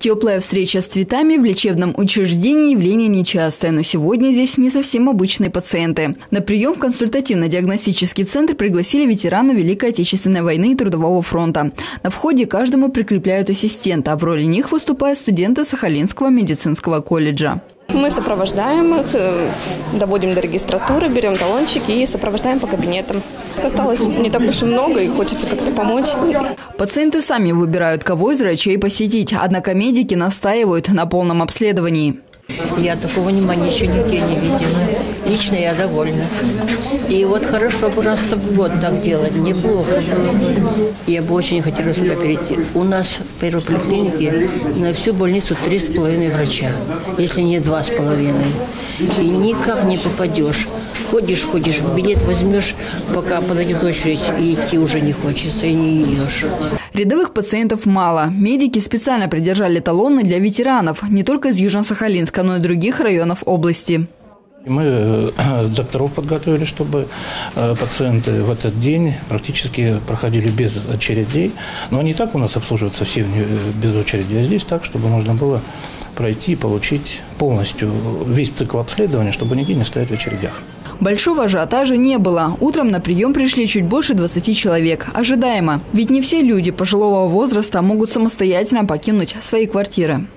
Теплая встреча с цветами в лечебном учреждении – явление нечастое, но сегодня здесь не совсем обычные пациенты. На прием в консультативно-диагностический центр пригласили ветерана Великой Отечественной войны и Трудового фронта. На входе каждому прикрепляют ассистента, а в роли них выступают студенты Сахалинского медицинского колледжа. Мы сопровождаем их, доводим до регистратуры, берем талончики и сопровождаем по кабинетам. Осталось не так уж и много, и хочется как-то помочь. Пациенты сами выбирают, кого из врачей посетить, однако медики настаивают на полном обследовании. Я такого внимания еще нигде не видела. Лично я довольна. И вот хорошо бы раз в год так делать, неплохо было бы. Я бы очень хотела сюда перейти. У нас в первой поликлинике на всю больницу 3,5 врача, если не 2,5. И никак не попадешь. Ходишь, билет возьмешь, пока подойдет очередь, и идти уже не хочется, и не идешь. Рядовых пациентов мало. Медики специально придержали талоны для ветеранов, не только из Южно-Сахалинска, но и других районов области. Мы докторов подготовили, чтобы пациенты в этот день практически проходили без очередей. Но не так у нас обслуживаются все без очереди, а здесь так, чтобы можно было пройти и получить полностью весь цикл обследования, чтобы нигде не стоять в очередях. Большого ажиотажа не было. Утром на прием пришли чуть больше 20 человек. Ожидаемо. Ведь не все люди пожилого возраста могут самостоятельно покинуть свои квартиры.